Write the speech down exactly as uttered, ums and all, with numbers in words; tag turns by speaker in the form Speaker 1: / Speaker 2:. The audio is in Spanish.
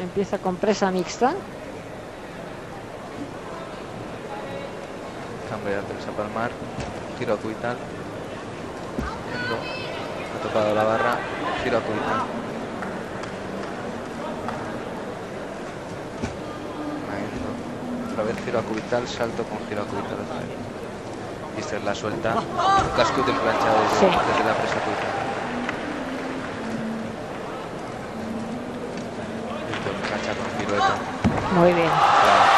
Speaker 1: Empieza con presa mixta.
Speaker 2: Cambio de Athens a palmar. Giro a cubital. Yendo. Ha tocado la barra. Giro a cubital. Otra vez giro a cubital, salto con giro a cubital otra vez. Y esta es la suelta. Un cascute emplanchado desde,
Speaker 1: Sí.
Speaker 2: desde la presa cubital. Esto plancha con pirueta.
Speaker 1: Muy bien.
Speaker 2: Claro.